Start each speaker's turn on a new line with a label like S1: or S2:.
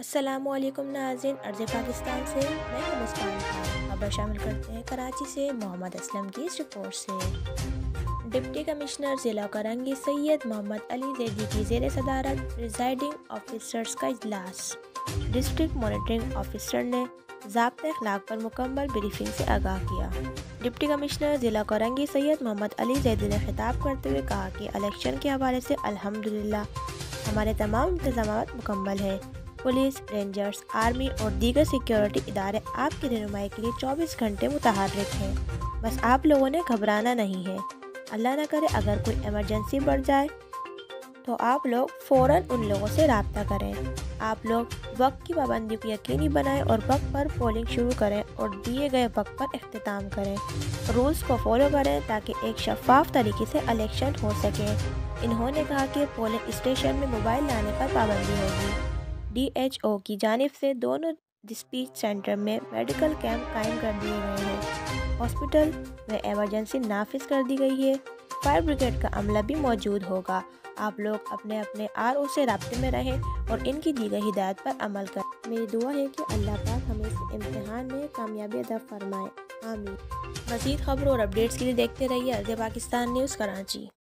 S1: अस्सलामुअलैकुम नाज़रीन, अर्ज़ पाकिस्तान से मैं हूं मुस्कान खान। खबर शामिल करते हैं कराची से मोहम्मद असलम की इस रिपोर्ट से। डिप्टी कमिश्नर ज़िला करंगी सैयद मोहम्मद अली ज़ैदी की ज़ेर सदारत प्रिजाइडिंग ऑफिसर्स का इजलास। डिस्ट्रिक्ट मॉनिटरिंग ऑफिसर ने ज़ाब्ते अखलाक पर मुकम्मल ब्रीफिंग से आगाह किया। डिप्टी कमिश्नर ज़िला करंगी सैयद मोहम्मद अली ज़ैदी ने खिताब करते हुए कहा कि इलेक्शन के हवाले से अल्हम्दुलिल्लाह हमारे तमाम इंतज़ामात मुकम्मल हैं। पुलिस, रेंजर्स, आर्मी और दीगर सिक्योरिटी इदारे आपकी रहनुमाई के लिए 24 घंटे मुतहर्रिक हैं। बस आप लोगों ने घबराना नहीं है। अल्लाह न करे अगर कोई इमरजेंसी बढ़ जाए तो आप लोग फ़ौरन उन लोगों से रब्ता करें। आप लोग वक्त की पाबंदी को यकीनी बनाएं और वक्त पर पोलिंग शुरू करें और दिए गए वक्त पर इख्तिताम करें। रूल्स को फॉलो करें ताकि एक शफाफ तरीके से इलेक्शन हो सके। इन्होंने कहा कि पोलिंग स्टेशन में मोबाइल लाने पर पाबंदी होगी। DHO की जानिब से दोनों डिस्पैच सेंटर में मेडिकल कैंप कायम कर दिए गए हैं। हॉस्पिटल में इमरजेंसी नाफिज कर दी गई है। फायर ब्रिगेड का अमला भी मौजूद होगा। आप लोग अपने अपने RO से राब्ते में रहें और इनकी दी गई हिदायत पर अमल करें। मेरी दुआ है कि अल्लाह पाक हमें इस इम्तिहान में कामयाबी अता फरमाए। आमीन। मज़ीद खबरों और अपडेट्स के लिए देखते रहिए अर्ज़ पाकिस्तान न्यूज़ कराची।